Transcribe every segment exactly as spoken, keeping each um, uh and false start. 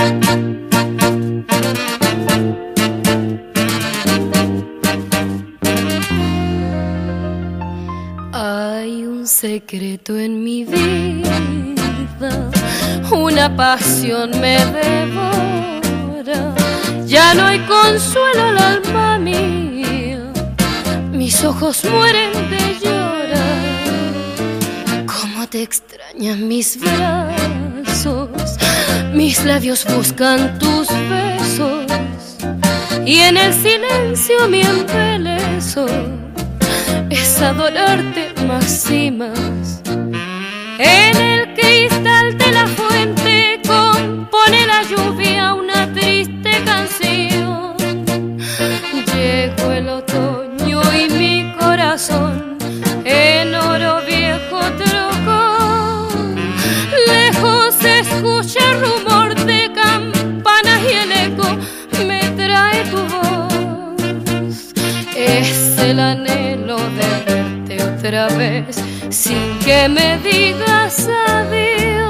Hay un secreto en mi vida, una pasión me devora. Ya no hay consuelo al alma mía, mis ojos mueren de llorar. Cómo te extrañan mis brazos, mis labios buscan tus besos, y en el silencio mi embeleso es adorarte más y más. En el cristal de la fuente compone la lluvia una triste canción. Llegó el otoño y mi corazón en oro viejo trocó. Lejos se escucha el rumor de campanas y el eco me trae tu voz. Es el anhelo de verte otra vez sin que me digas adiós.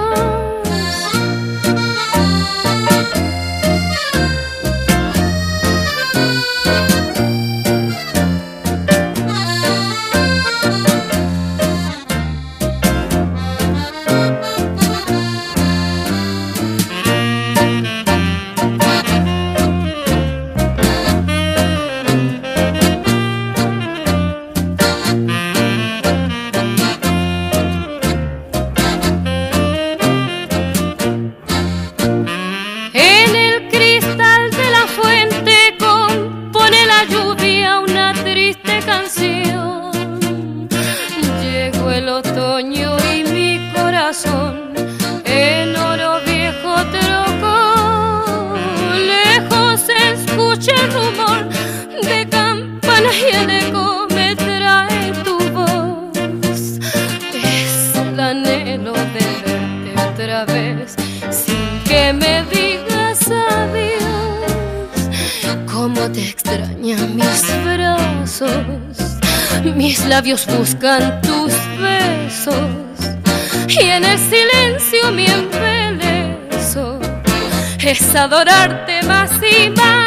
El otoño y mi corazón en oro viejo trocó. Lejos se escucha el rumor de campanas y el eco me trae tu voz. Es el anhelo de verte otra vez sin que me digas adiós. Cómo te extrañan mis brazos, mis labios buscan tus besos, y en el silencio mi embeleso es adorarte más y más.